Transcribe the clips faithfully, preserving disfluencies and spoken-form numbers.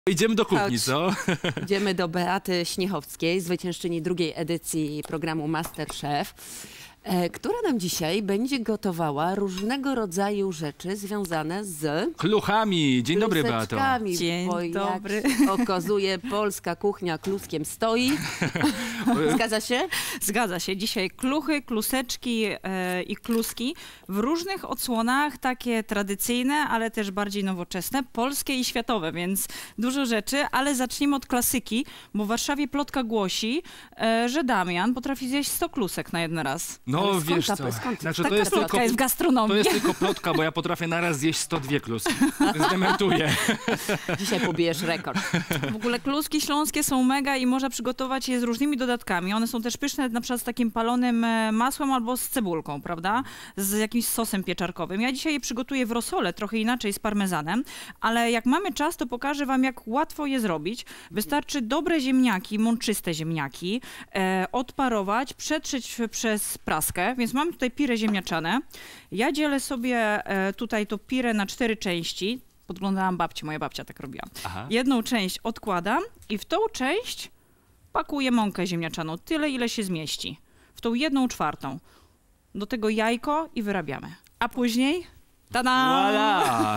Idziemy do kuchni, Chodź. co? Idziemy do Beaty Śniechowskiej, zwyciężczyni drugiej edycji programu MasterChef, e, która nam dzisiaj będzie gotowała różnego rodzaju rzeczy związane z Kluchami. Dzień dobry, Beato. kluseczkami, Dzień bo dobry. Jak okazuje, polska kuchnia kluskiem stoi. Zgadza się? Zgadza się. Dzisiaj kluchy, kluseczki e, i kluski w różnych odsłonach, takie tradycyjne, ale też bardziej nowoczesne, polskie i światowe, więc dużo rzeczy, ale zacznijmy od klasyki, bo w Warszawie plotka głosi, e, że Damian potrafi zjeść sto klusek na jeden raz. No Ale skąd wiesz ta- co, skąd- znaczy, to Taka jest plotka tylko, jest w gastronomii. to jest tylko plotka, bo ja potrafię naraz zjeść sto dwie kluski. Zdementuję. Dzisiaj pobijesz rekord. W ogóle kluski śląskie są mega i można przygotować je z różnymi dodatkami. One są też pyszne na przykład z takim palonym e, masłem albo z cebulką, prawda? Z jakimś sosem pieczarkowym. Ja dzisiaj je przygotuję w rosole, trochę inaczej z parmezanem, ale jak mamy czas, to pokażę wam, jak łatwo je zrobić. Wystarczy dobre ziemniaki, mączyste ziemniaki, e, odparować, przetrzeć przez praskę, więc mamy tutaj pire ziemniaczane. Ja dzielę sobie e, tutaj to pire na cztery części. Podglądałam babci, moja babcia tak robiła. Aha. Jedną część odkładam i w tą część pakuję mąkę ziemniaczaną, tyle ile się zmieści. W tą jedną czwartą. Do tego jajko i wyrabiamy. A później, tada! Voila!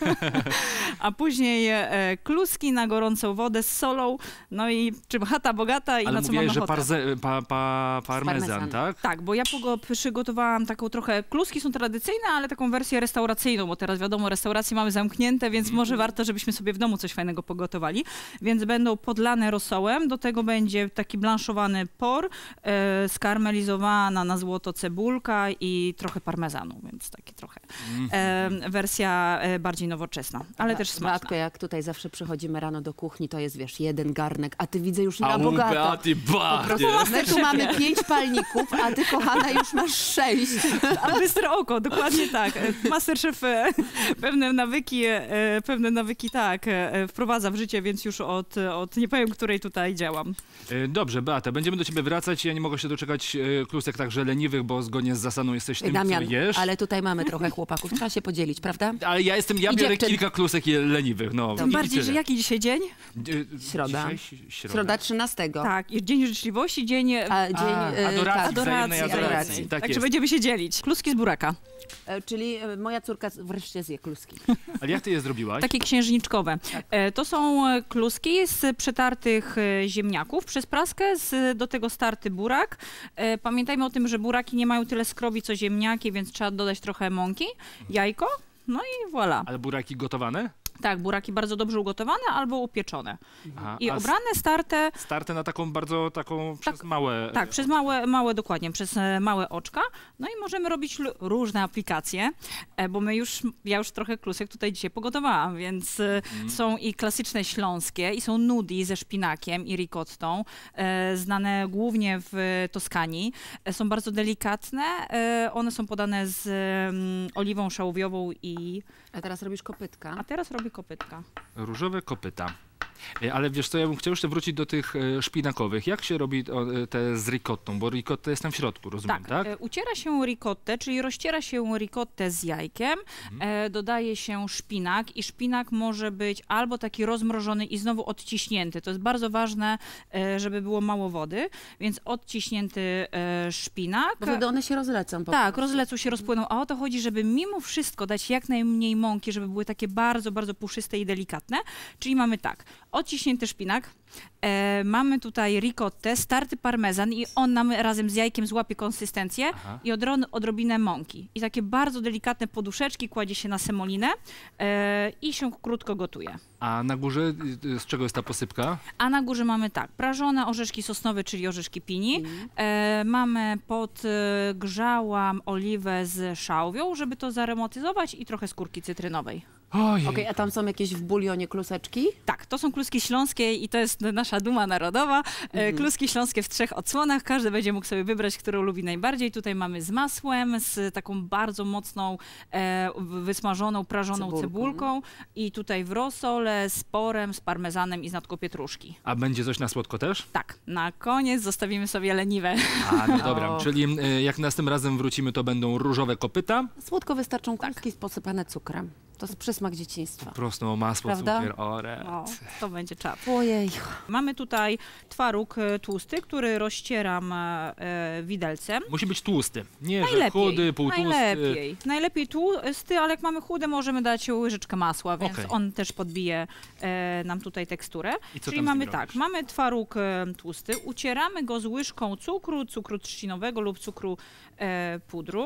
A później e, kluski na gorącą wodę z solą, no i czym chata bogata i Ale na co mówiłeś, mamy że ochotę. parze, pa, pa, parmezan, parmezanem. tak? Tak, bo ja pogo- przygotowałam taką trochę, kluski są tradycyjne, ale taką wersję restauracyjną, bo teraz wiadomo, restauracje mamy zamknięte, więc Mhm. może warto, żebyśmy sobie w domu coś fajnego pogotowali. Więc będą podlane rosołem, do tego będzie taki blanszowany por, e, skarmelizowana na złoto cebulka i trochę parmezanu, więc taki trochę e, wersja e, bardziej nowoczesna, ale też smaczna. Matko, jak tutaj zawsze przychodzimy rano do kuchni, to jest, wiesz, jeden garnek, a ty widzę już A na u bogato. Beaty Po bach, prostu nie? my tu mamy pięć palników, a ty, kochana, już masz sześć. A bystre oko, dokładnie tak. Masterchef e, pewne nawyki, e, pewne nawyki tak, e, wprowadza w życie, więc już od, od nie powiem, której tutaj działam. E, Dobrze, Beata, będziemy do ciebie wracać. Ja nie mogę się doczekać e, klusek także leniwych, bo zgodnie z zasadą jesteś tym, Damian, co jesz. ale tutaj mamy trochę chłopaków, trzeba się podzielić, prawda? Ale ja jestem, ja I biorę dziewczyn. kilka klusek je- leniwych, no. Tym i bardziej, tyle. że jaki dzisiaj dzień? E, Środa. Dzisiaj? Środa. Środa trzynastego. Tak, i dzień życzliwości, dzień e, A, dzień, A, e, adoracji, tak, wzajemnej adoracji. adoracji. Tak Także jest. będziemy się dzielić. Kluski z buraka. E, czyli e, moja córka wreszcie zje kluski. Ale jak ty je zrobiłaś? Takie księżniczkowe. E, To są e, kluski z przetartych e, ziemniaków przez praskę, z, do tego starty burak. E, Pamiętajmy o tym, że buraki nie mają tyle skrobi co ziemniaki, więc trzeba dodać trochę mąki, jajko, no i voilà. Ale buraki gotowane? Tak, buraki bardzo dobrze ugotowane albo upieczone. Aha, I a obrane starte, Starte na taką bardzo, taką przez małe... tak, przez małe, małe dokładnie, przez e, małe oczka. No i możemy robić l- różne aplikacje, e, bo my już, ja już trochę klusek tutaj dzisiaj pogotowałam, więc e, są i klasyczne śląskie, i są nudi ze szpinakiem i ricottą, e, znane głównie w Toskanii. E, są bardzo delikatne, e, one są podane z mm, oliwą szałwiową i... A teraz robisz kopytka. A teraz robię kopytka. Różowe kopyta. E, Ale wiesz co, ja bym chciał jeszcze wrócić do tych e, szpinakowych. Jak się robi o, e, te z ricottą? Bo ricotta jest tam w środku, rozumiem, Tak, tak? e, uciera się ricottę, czyli rozciera się ricottę z jajkiem, e, dodaje się szpinak i szpinak może być albo taki rozmrożony i znowu odciśnięty. To jest bardzo ważne, e, żeby było mało wody, więc odciśnięty e, szpinak. Bo wtedy one się rozlecą. Po Tak, prostu. rozlecą się, rozpłyną, a o to chodzi, żeby mimo wszystko dać jak najmniej mąki, żeby były takie bardzo, bardzo puszyste i delikatne. Czyli mamy tak, odciśnięty szpinak, e, mamy tutaj ricottę, starty parmezan i on nam razem z jajkiem złapie konsystencję Aha. i odro- odrobinę mąki. I takie bardzo delikatne poduszeczki kładzie się na semolinę e, i się krótko gotuje. A na górze y, z czego jest ta posypka? A na górze mamy tak, prażone orzeszki sosnowe, czyli orzeszki pini. E, mamy podgrzałam oliwę z szałwią, żeby to zaremotyzować i trochę skórki cytrynowej. Ojej. Okej, a tam są jakieś w bulionie kluseczki? Tak, to są kluski śląskie i to jest nasza duma narodowa. E, Kluski śląskie w trzech odsłonach. Każdy będzie mógł sobie wybrać, którą lubi najbardziej. Tutaj mamy z masłem, z taką bardzo mocną, e, wysmażoną, prażoną Cebulką. cebulką i tutaj w rosole z porem, z parmezanem i z natką pietruszki. A będzie coś na słodko też? Tak, na koniec zostawimy sobie leniwe. A, no dobra, O. czyli y, jak następnym razem wrócimy, to będą różowe kopyta. Słodko wystarczą kluski posypane cukrem. To jest przysmak dzieciństwa. Prosto masło, Prawda? cukier, ore. No, to będzie czap. Ojej. Mamy tutaj twaróg e, tłusty, który rozcieram e, e, widelcem. Musi być tłusty. Nie, że Najlepiej, chudy, półtłusty. najlepiej. Najlepiej tłusty, ale jak mamy chudy, możemy dać łyżeczkę masła, więc Okej. on też podbije e, nam tutaj teksturę. I co Czyli tam z mamy nim tak, robisz? mamy twaróg e, tłusty, ucieramy go z łyżką cukru, cukru trzcinowego lub cukru e, pudru.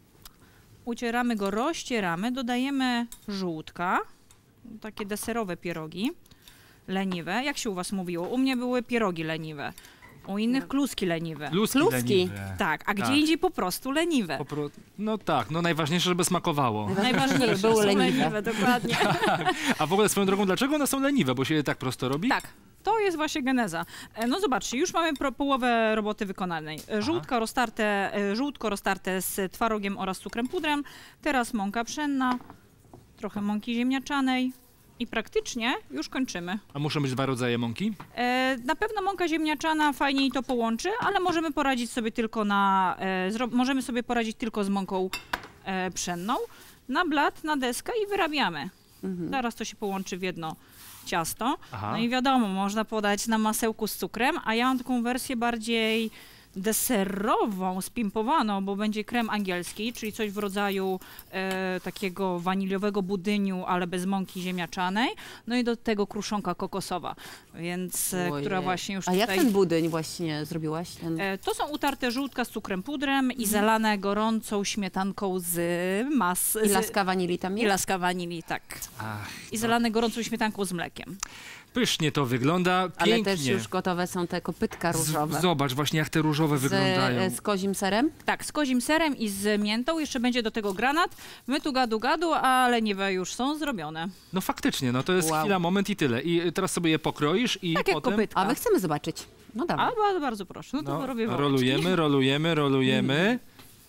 Ucieramy go, rozcieramy, dodajemy żółtka, takie deserowe pierogi, leniwe. Jak się u was mówiło? U mnie były pierogi leniwe, u innych kluski leniwe. Kluski Kluski. leniwe. Tak, a gdzie Tak. indziej po prostu leniwe. Po pro... No tak, no najważniejsze, żeby smakowało. Najważniejsze żeby były są leniwe. leniwe, dokładnie. A w ogóle swoją drogą, dlaczego one są leniwe? Bo się je tak prosto robi? Tak. To jest właśnie geneza. E, No zobaczcie, już mamy pro, połowę roboty wykonanej. E, Żółtka roztarte, e, żółtko roztarte z twarogiem oraz cukrem pudrem. Teraz mąka pszenna, trochę mąki ziemniaczanej i praktycznie już kończymy. A muszą być dwa rodzaje mąki? E, Na pewno mąka ziemniaczana fajniej to połączy, ale możemy poradzić sobie tylko na, e, zro, możemy sobie poradzić tylko z mąką e, pszenną. Na blat, na deskę i wyrabiamy. Zaraz to się połączy w jedno ciasto. Aha. No i wiadomo, można podać na masełku z cukrem, a ja mam taką wersję bardziej deserową, spimpowaną, bo będzie krem angielski, czyli coś w rodzaju e, takiego waniliowego budyniu, ale bez mąki ziemniaczanej. No i do tego kruszonka kokosowa, więc e, Ojej. która właśnie już A jak tutaj... ten budyń właśnie zrobiłaś? Ten... E, To są utarte żółtka z cukrem pudrem Mhm. i zalane gorącą śmietanką z mas... I z- laska wanilii tam I jest? laska wanilii, tak. Ach, I zalane gorącą śmietanką z mlekiem. pysznie to wygląda, pięknie. Ale też już gotowe są te kopytka różowe. Z, zobacz właśnie, jak te różowe Z, wyglądają. e, z kozim serem? Tak, z kozim serem i z miętą. Jeszcze będzie do tego granat. My tu gadu gadu, a leniwe już są zrobione. No faktycznie, no to jest Wow. chwila, moment i tyle. I teraz sobie je pokroisz i Tak jak potem... kopytka. A my chcemy zobaczyć. No A dawaj. bardzo, bardzo proszę. No to No, robię wołeczki. rolujemy, rolujemy, rolujemy.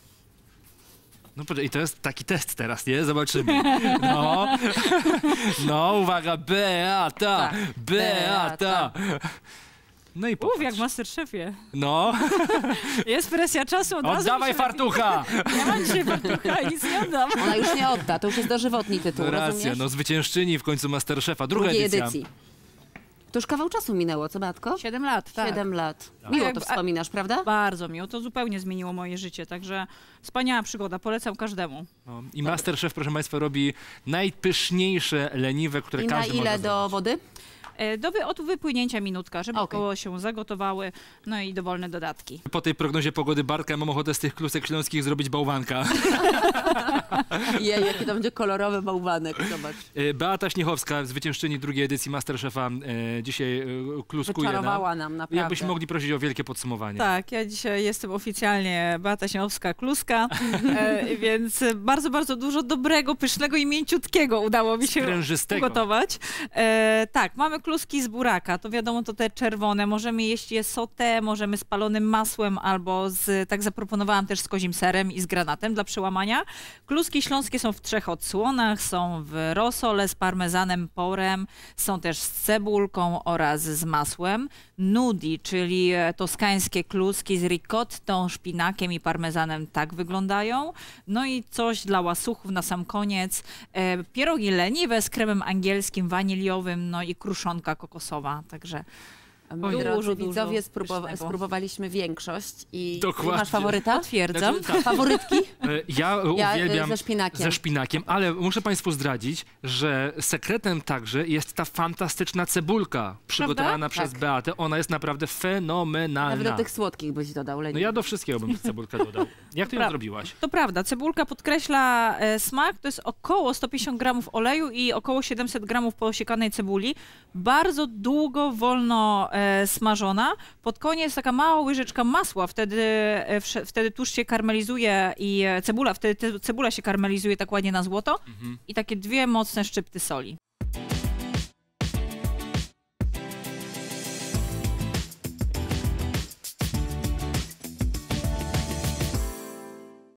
No poczekaj, i to jest taki test teraz, nie? Zobaczymy. No, no uwaga, Beata, Tak, Beata. No i Uf, popatrz. jak w Masterchefie. No, Jest presja czasu, od razu oddawaj mi się fartucha. robi. Ja mam dzisiaj fartucha i nic nie oddam. Ona już nie odda, to już jest dożywotni tytuł, No racja, rozumiesz? no zwyciężczyni w końcu Masterchefa, druga Drugiej edycja. edycji. To już kawał czasu minęło, co Beatko? Siedem lat, tak. Siedem lat. Tak. Miło Jak- to a- wspominasz, prawda? Bardzo miło. To zupełnie zmieniło moje życie, także wspaniała przygoda. Polecam każdemu. No, I Masterchef, proszę Państwa, robi najpyszniejsze leniwe, które I na każdy może ile do zrobić. wody? E, Do wy- od wypłynięcia minutka, żeby Okej. koło się zagotowały, no i dowolne dodatki. Po tej prognozie pogody Bartka mam ochotę z tych klusek śląskich zrobić bałwanka. Jej, jaki to będzie kolorowy bałwanek, zobacz. E, Beata Śniechowska, zwyciężczyni drugiej edycji Masterchefa, e, dzisiaj e, kluskuje nam. Wyczarowała nam naprawdę. Jakbyśmy mogli prosić o wielkie podsumowanie. Tak, ja dzisiaj jestem oficjalnie Beata Śniechowska-Kluska, e, więc bardzo, bardzo dużo dobrego, pysznego i mięciutkiego udało mi się Sprężystego. ugotować. E, tak, mamy kluski z buraka, to wiadomo, to te czerwone. Możemy jeść je sauté, możemy z palonym masłem albo z, tak zaproponowałam też z kozim serem i z granatem dla przełamania. Kluski śląskie są w trzech odsłonach, są w rosole z parmezanem, porem, są też z cebulką oraz z masłem. Nudi, czyli e, toskańskie kluski z ricottą, szpinakiem i parmezanem, tak wyglądają. No i coś dla łasuchów na sam koniec. E, pierogi leniwe z kremem angielskim, waniliowym, no i kruszonka kokosowa, także Moi Dużo, drodzy dużo widzowie, spróbowa- pysznego. spróbowaliśmy większość i Dokładnie. masz faworyta? potwierdzam. Znaczy, tak, Faworytki? e, ja Ja, e, uwielbiam ze szpinakiem. ze szpinakiem, ale muszę Państwu zdradzić, że sekretem także jest ta fantastyczna cebulka przygotowana przez Tak. Beatę. Ona jest naprawdę Nawet fenomenalna. do tych słodkich byś dodał No leniwe. ja do wszystkiego bym cebulkę dodał. Jak ty ją Prawda. zrobiłaś? To prawda, cebulka podkreśla e, smak, to jest około sto pięćdziesiąt gramów oleju i około siedemset gramów posiekanej cebuli. Bardzo długo, wolno e, smażona. Pod koniec taka mała łyżeczka masła, wtedy, e, wsze- wtedy tłuszcz się karmelizuje i e, cebula, wtedy te- cebula się karmelizuje tak ładnie na złoto i takie dwie mocne szczypty soli.